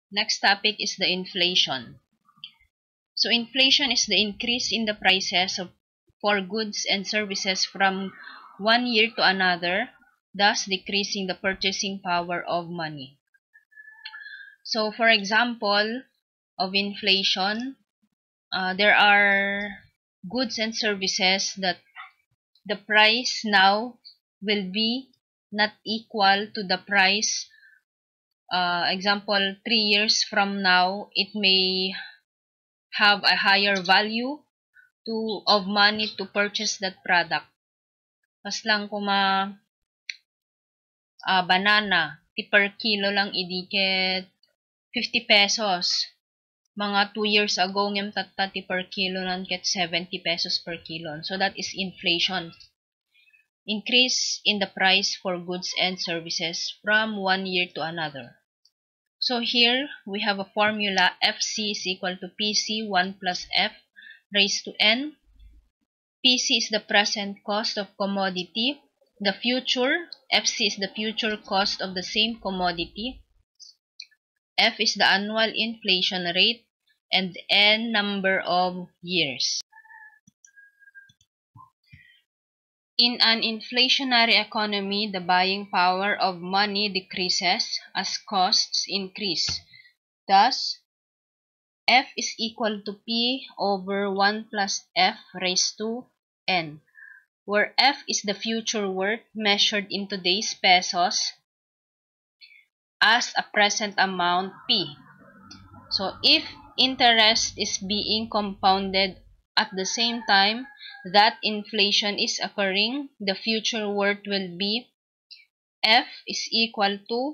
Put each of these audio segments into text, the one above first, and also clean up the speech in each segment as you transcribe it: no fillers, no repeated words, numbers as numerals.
Next topic is the inflation. So inflation is the increase in the prices for goods and services from one year to another, thus decreasing the purchasing power of money. So for example of inflation, there are goods and services that the price now will be not equal to the price. Example, 3 years from now, it may have a higher value of money to purchase that product. Pas lang kung banana, per kilo lang idiket 50 pesos. Mga 2 years ago, ngem tatati per kilo nan ket 70 pesos per kilo. So that is inflation. Increase in the price for goods and services from one year to another. So here, we have a formula FC is equal to PC 1 plus F raised to N. PC is the present cost of commodity. The future, FC is the future cost of the same commodity. F is the annual inflation rate, and N number of years. In an inflationary economy, the buying power of money decreases as costs increase. Thus, F is equal to P over 1 plus F raised to N, where F is the future worth measured in today's pesos as a present amount P. So, if interest is being compounded at the same time that inflation is occurring, the future worth will be F is equal to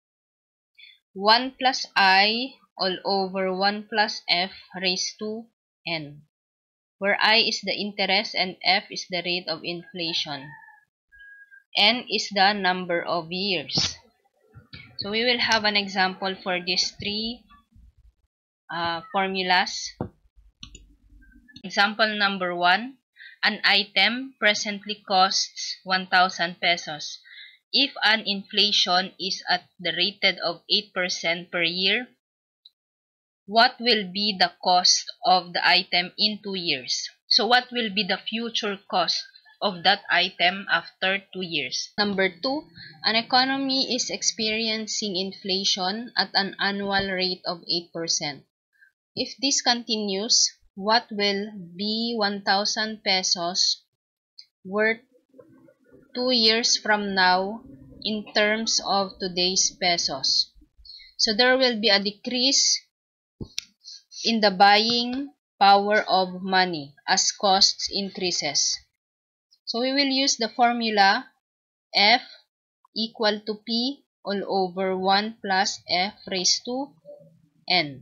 1 plus I all over 1 plus F raised to N, where I is the interest and F is the rate of inflation. N is the number of years. So we will have an example for these three formulas. Example number 1, an item presently costs 1,000 pesos. If an inflation is at the rate of 8% per year, what will be the cost of the item in 2 years? So what will be the future cost of that item after 2 years? Number 2, an economy is experiencing inflation at an annual rate of 8%. If this continues, what will be 1,000 pesos worth 2 years from now in terms of today's pesos? So there will be a decrease in the buying power of money as costs increases. So we will use the formula F equal to P all over 1 plus F raised to N,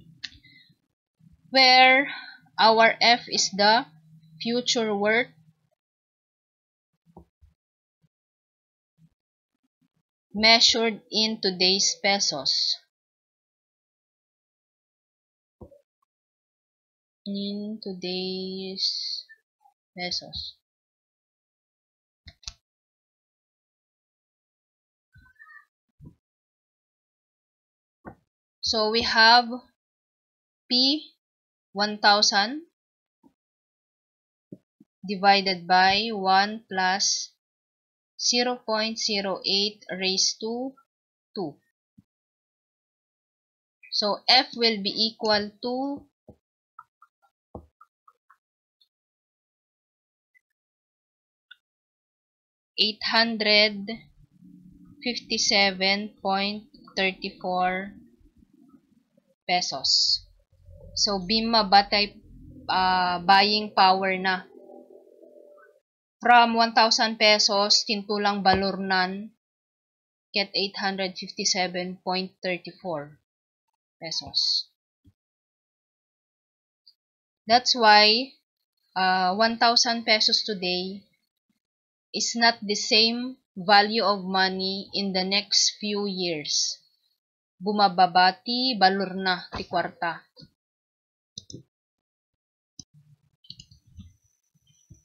where our F is the future worth measured in today's pesos. In today's pesos. So we have P 1,000 divided by 1 plus 0.08 raised to 2. So F will be equal to 857.34 pesos. So BIMA batay buying power na. From 1,000 pesos, tintulang balurnan, get 857.34 pesos. That's why 1,000 pesos today is not the same value of money in the next few years. Bumababa ti balur na ti kwarta.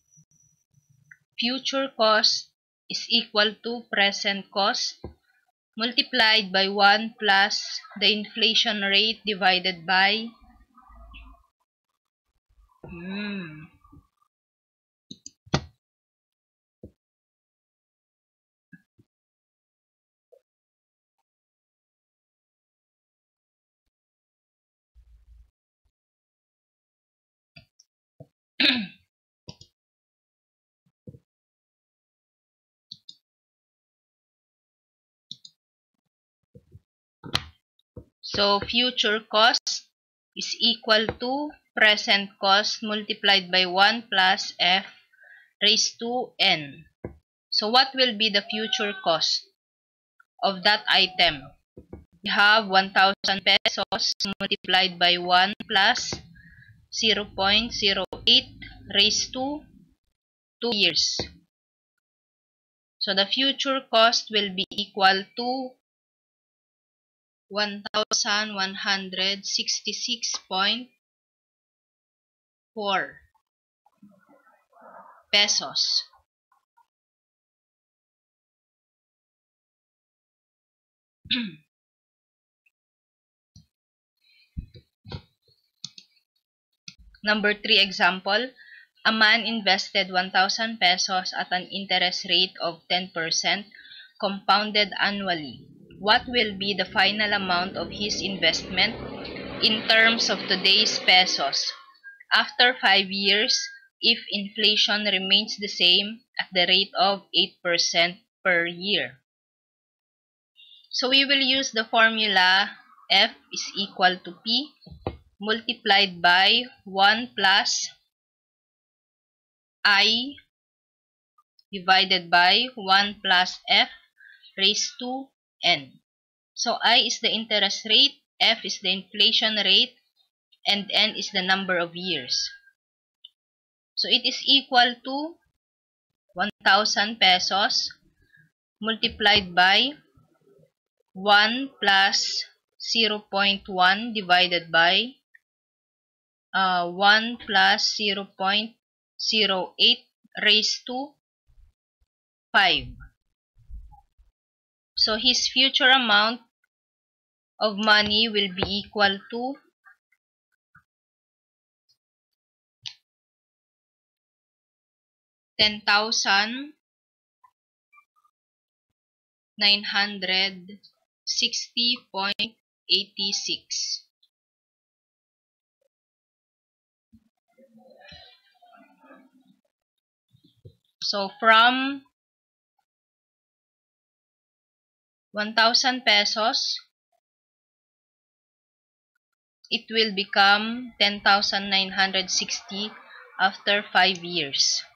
Future cost is equal to present cost multiplied by 1 plus the inflation rate divided by so future cost is equal to present cost multiplied by 1 plus f raised to n. So what will be the future cost of that item? We have 1,000 pesos multiplied by 1 plus 0.08 raised to 2 years. So the future cost will be equal to 1,166.4 pesos. Number 3 example. A man invested 1,000 pesos at an interest rate of 10% compounded annually. What will be the final amount of his investment in terms of today's pesos after 5 years if inflation remains the same at the rate of 8% per year? So we will use the formula F is equal to P multiplied by 1 plus I divided by 1 plus F raised to N. So I is the interest rate, F is the inflation rate, and N is the number of years. So it is equal to 1,000 pesos multiplied by 1 plus 0.1 divided by 1 plus 0.08 raised to 5. So his future amount of money will be equal to 10,960.86. So from 1,000 pesos, it will become 10,960 after 5 years.